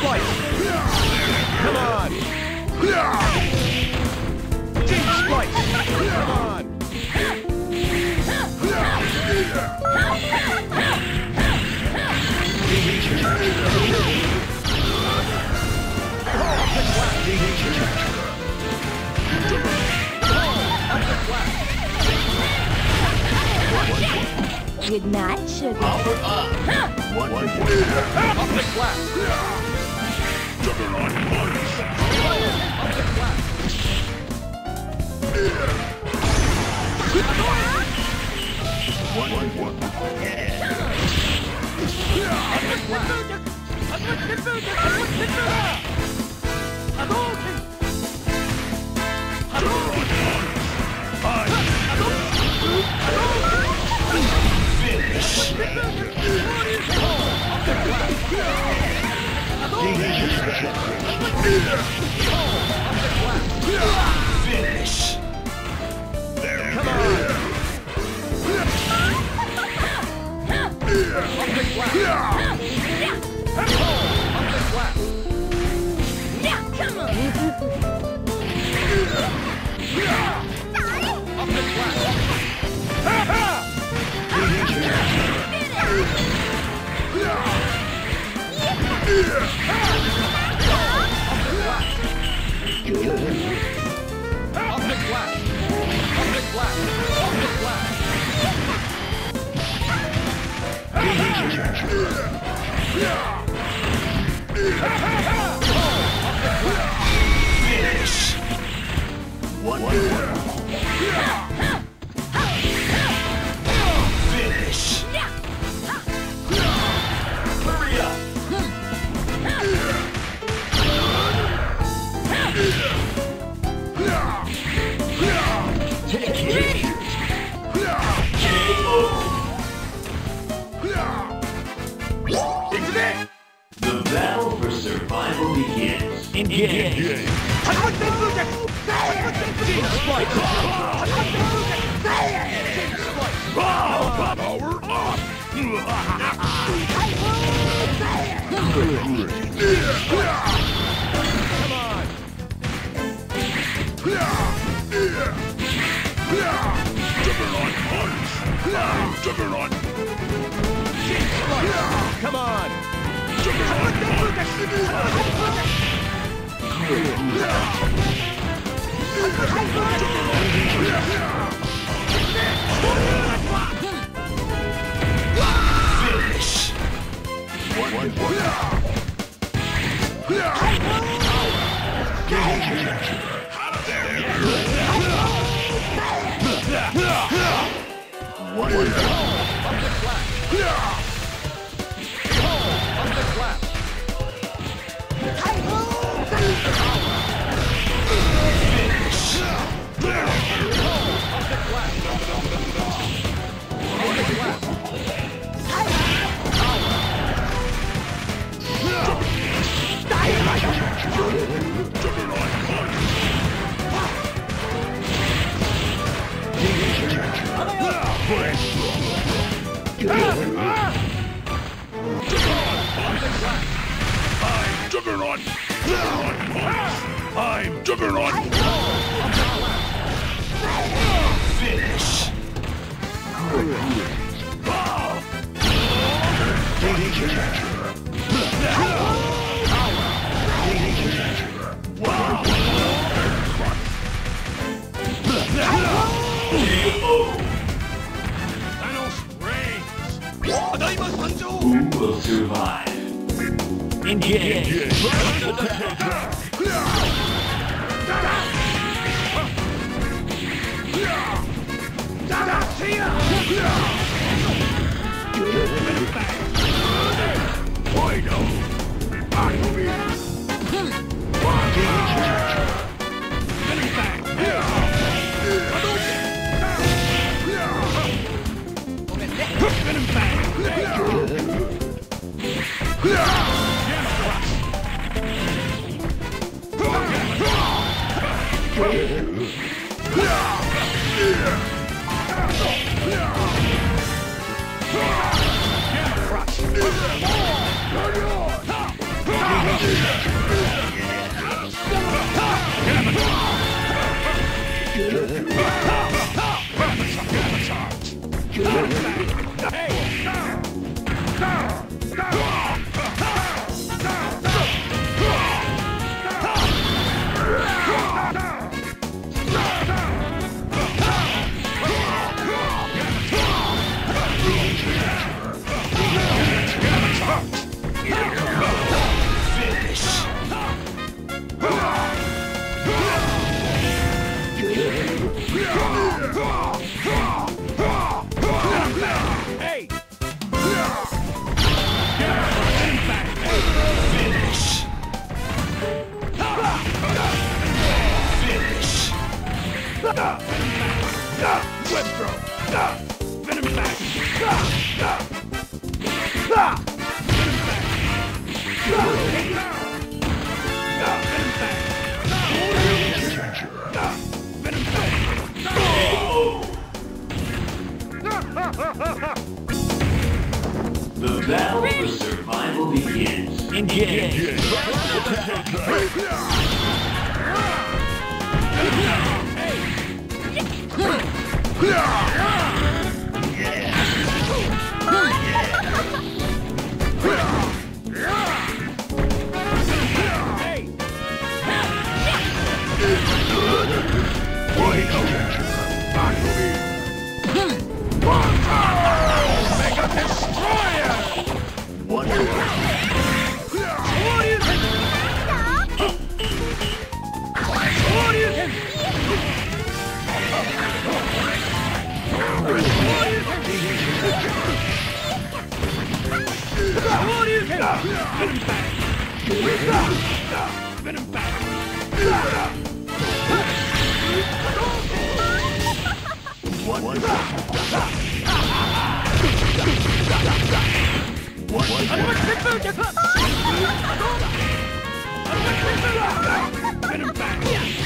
Splice! Come on! Deep Splice! Come on! Good night, sugar. Power up. One Up the flat! Juggernaut punch. Up the flat! One. Finish. There. Come on! Up the flat! Up the flat! Come on. Up the flat! Up the flat! Up the flat! Up the flat! Finish. One. Finish. Hurry up. Take it. KO. The battle for survival begins. Engage! Power up! Come on! Juggernaut punch! Juggernaut! Come on! Finish! One. Out of there! One. Up the flat! Up the flat! Finish! Up the flat! Up the flat! Juggernaut punch! I'm Juggernaut! Juggernaut punch! I'm Juggernaut! Finish! Wow! Thanos reigns! Who will survive? Engage! I know! I will be... Hey! Web throw! Venom back! The battle for survival begins. Engage. Venom back! Venom back!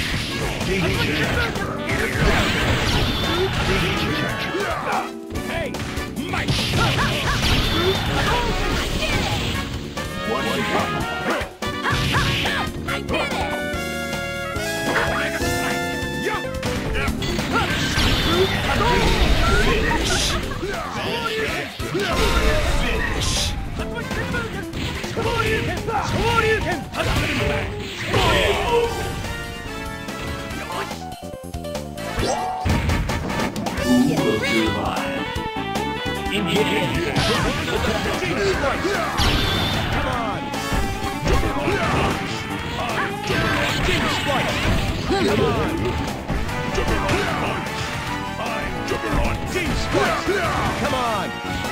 Hey! Mike! I did it! Mega Strike! Yeah! Who will survive? Engage. Come on! Team Strike! Come on! Team Strike! Come on!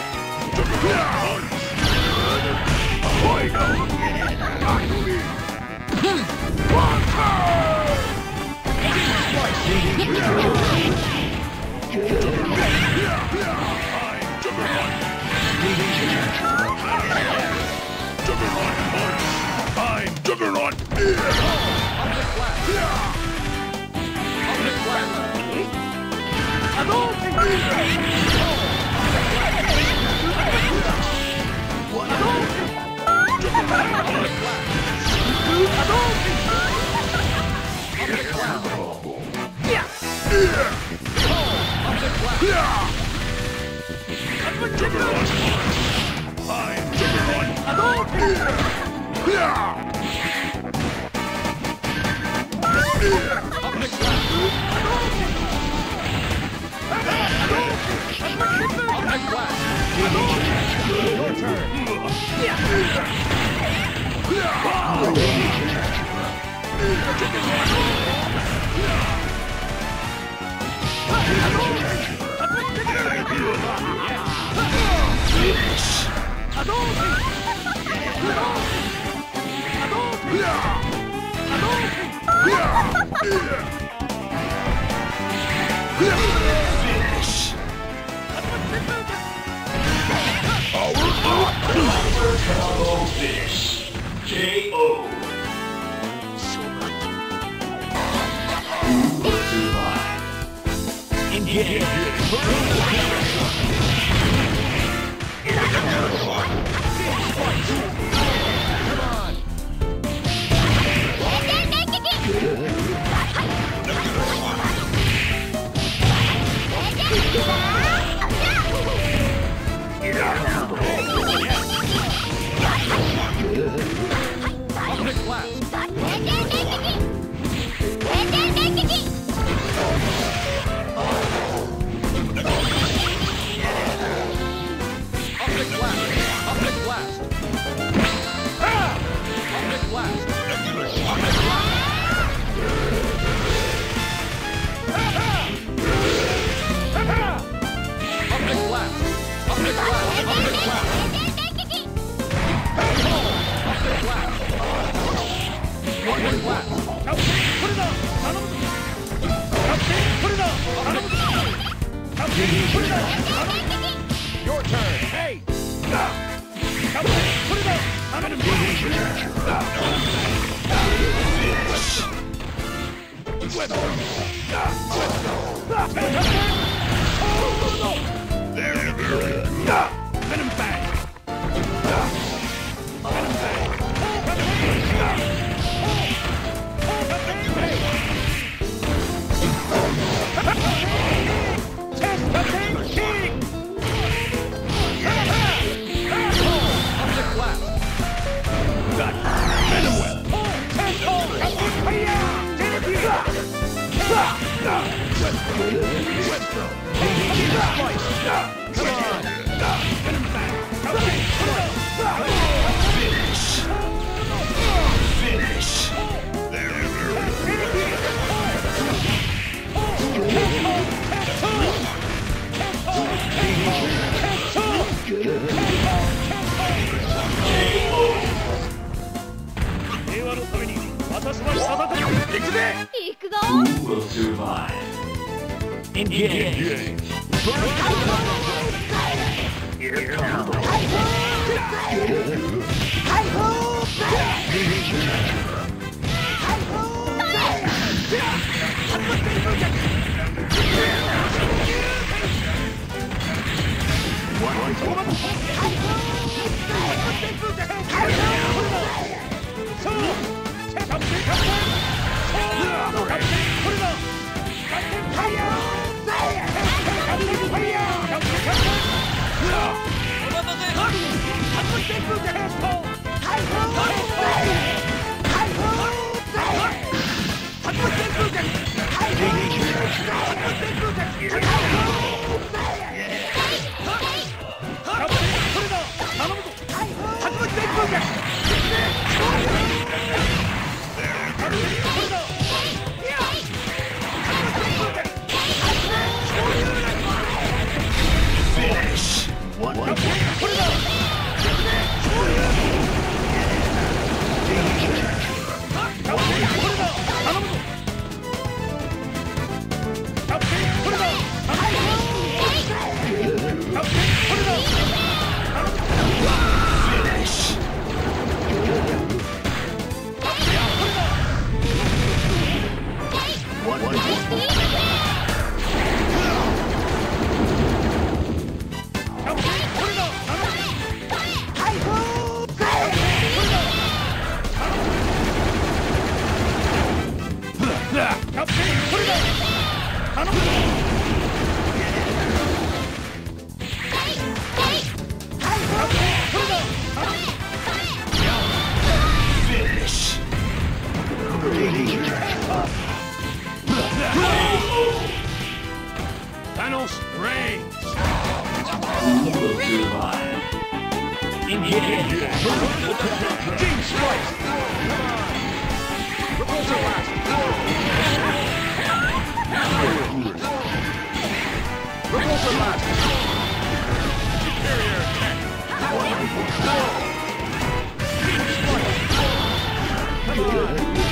I'm Juggernaut! Your turn! Combo finish. KO. Who will survive? Engage. Public blast. Your turn. Hey. Venom bang. Who will survive? Engage. Here comes. Thanos reigns. Who will survive? Engage. Gene strikes. Come on. Repulsor blast. Repulsor blast. Superior attack. Gene strikes. Come on.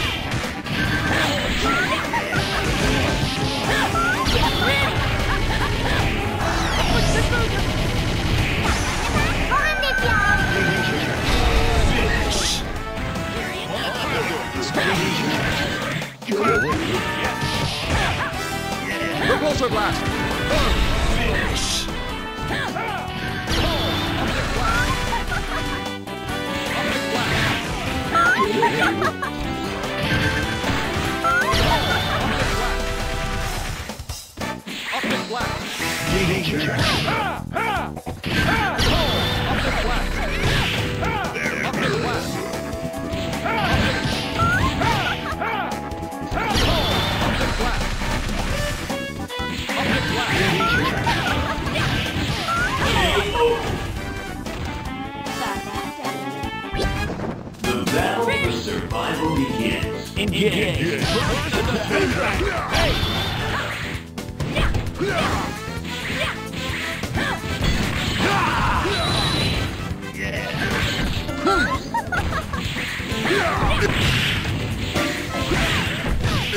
Repulsor blast! Finish! Optic blast! The battle for survival begins. Engage.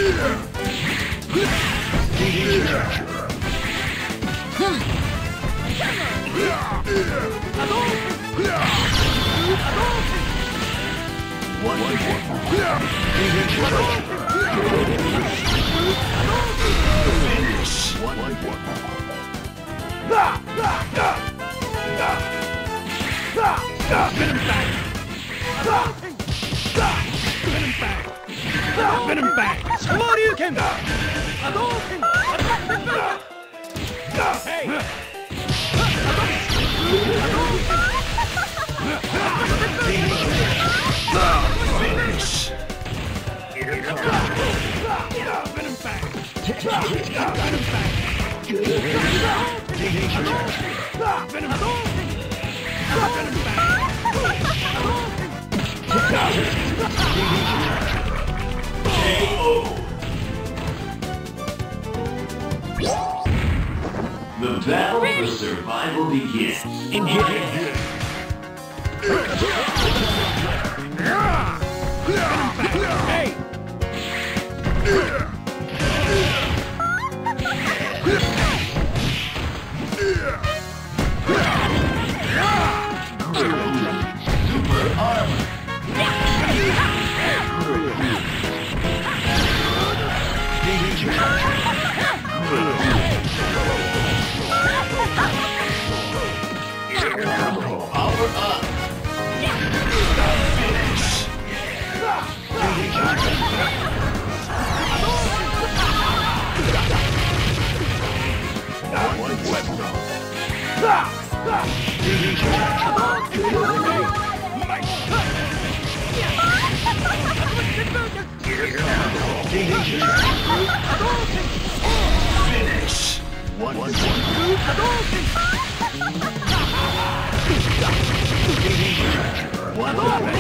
The battle for survival begins. Engage. Finish. One.